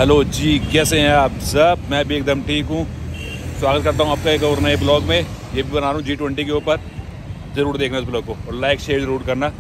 Hello जी, कैसे हैं आप सब? मैं भी एकदम ठीक हूँ। स्वागत करता हूँ आपका एक और नए ब्लॉग में। ये भी बना रहा हूँ G20 के ऊपर। ज़रूर देखना इस ब्लॉग को और लाइक शेयर ज़रूर करना।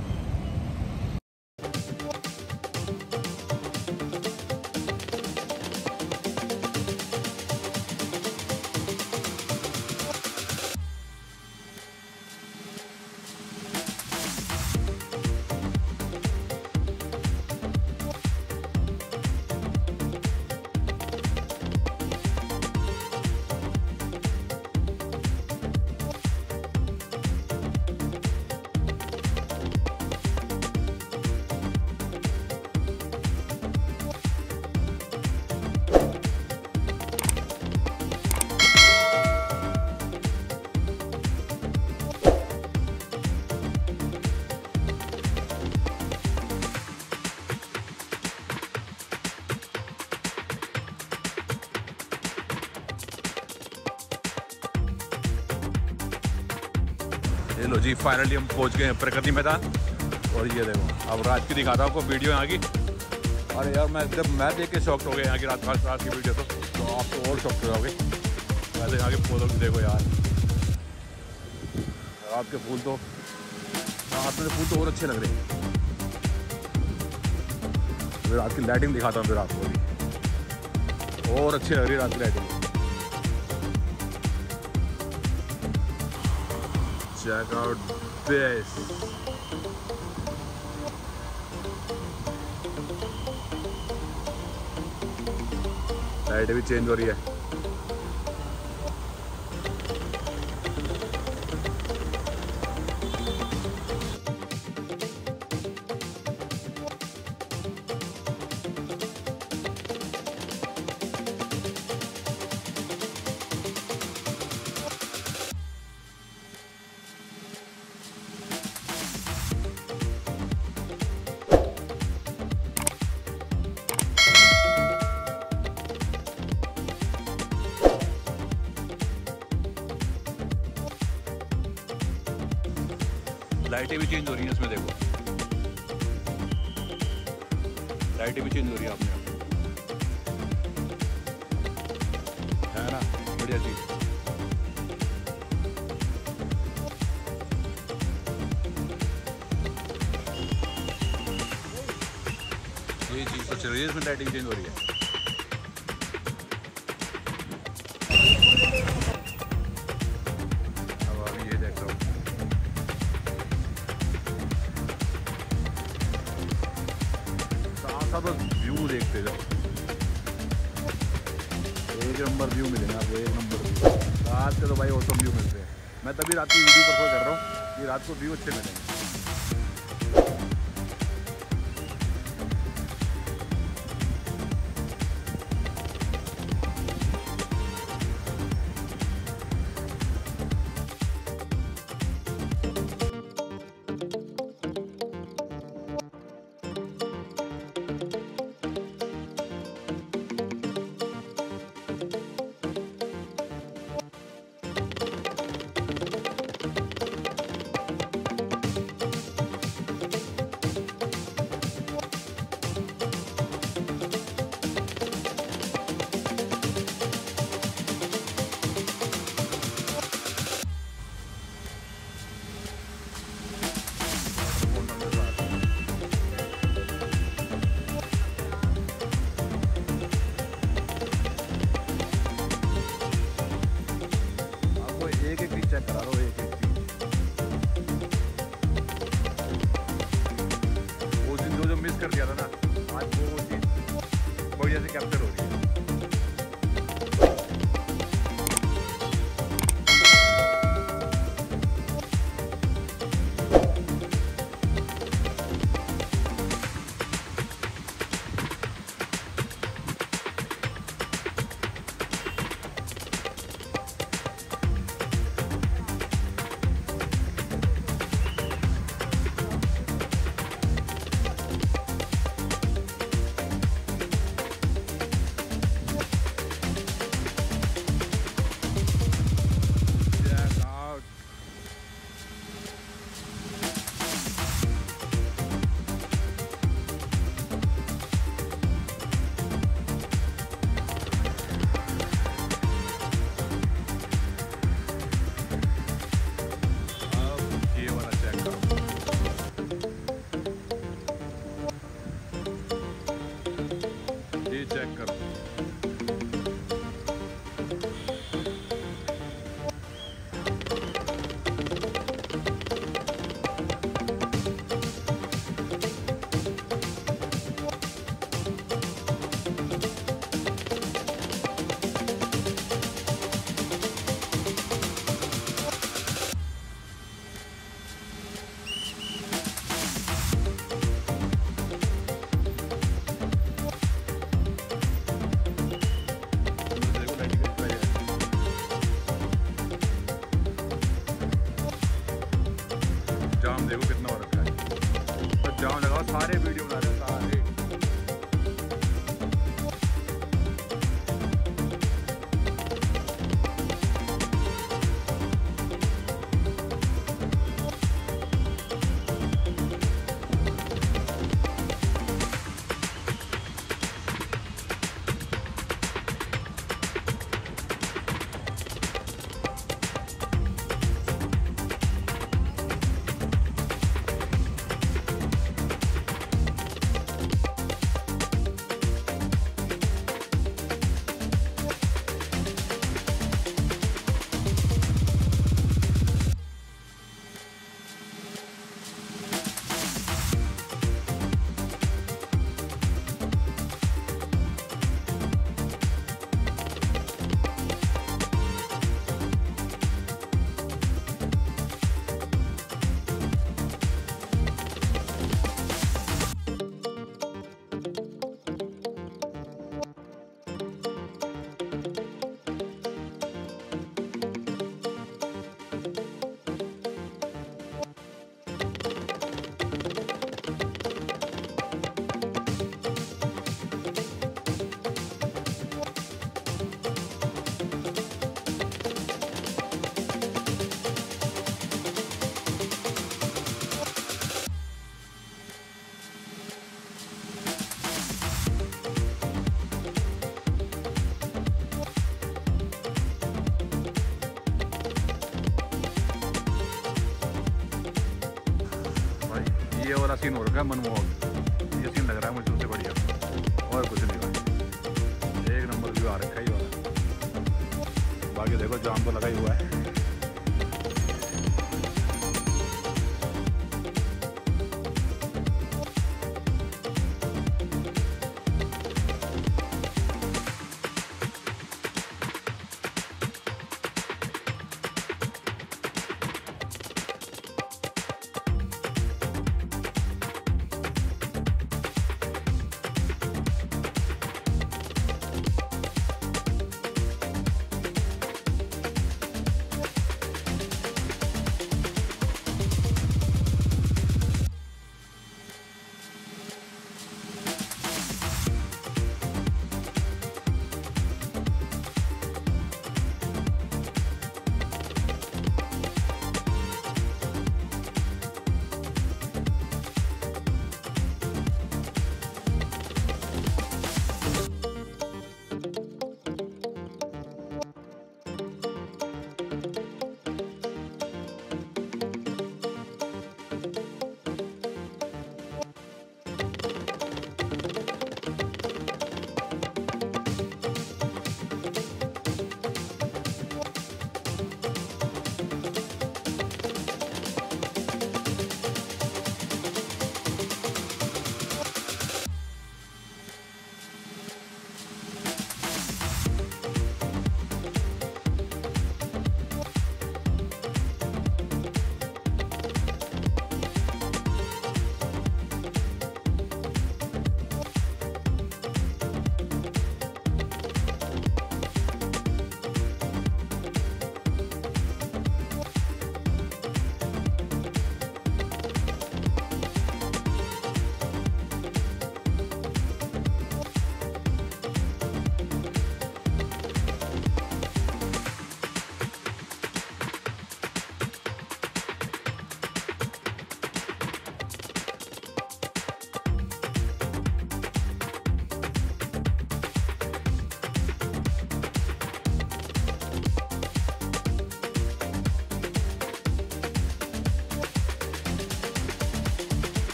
ये लो जी, फाइनली हम पहुंच गए हैं प्रगति मैदान। और ये देखो, अब रात की दिखाता हूँ आपको वीडियो यहाँ की। अरे यार, मैं देख के शॉक्ड हो गया यहाँ की रात की वीडियो। तो आप तो और शॉक्ड हो जाओगे। वैसे यहाँ के फूलों की देखो यार, रात के फूल तो रात में फूल तो और अच्छे लग रहे हैं। रात की लाइटिंग दिखाता हूँ फिर आपको भी, और अच्छी लग रही है रात की lighting. Check out this. Light भी चेंज हो रही है। लाइटें भी चेंज हो रही हैं इसमें, देखो लाइटें भी चेंज हो रही है अपने आप, है ना? बढ़िया चीज। ये चीज तो चल रही है, इसमें लाइटिंग चेंज हो रही है। अब अभी ये देख लो, सब व्यू देखते जाओ। एक नंबर व्यू मिलेगा आपको, एक नंबर व्यू। रात के तो भाई ऑसम व्यू मिलते हैं। मैं तभी रात की वीडियो प्रेफर कर रहा हूँ कि रात को व्यू अच्छे मिलेंगे। चेक करा लो एक चीज। वो दिन जो मिस कर दिया था ना, आज वो चीज बढ़िया से कैप्चर हो रही है। जाम देखो कितना हो रखा है। तो जाम लगाओ, सारे वीडियो बना रहे हैं सारे। ये वाला सीन हो रखा है मनमोहक, ये सीन लग रहा है मुझे सबसे बढ़िया, और कुछ नहीं भाई, एक नंबर व्यू आ रखा है ये वाला। बाकी देखो जाम तो लगा ही हुआ है।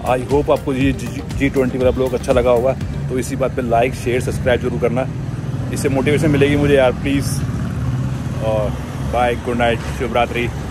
आई होप आपको ये G20 वाला ब्लॉग अच्छा लगा होगा। तो इसी बात पे लाइक शेयर सब्सक्राइब जरूर करना, इससे मोटिवेशन मिलेगी मुझे यार, प्लीज़। और बाय, गुड नाइट, शुभ रात्रि।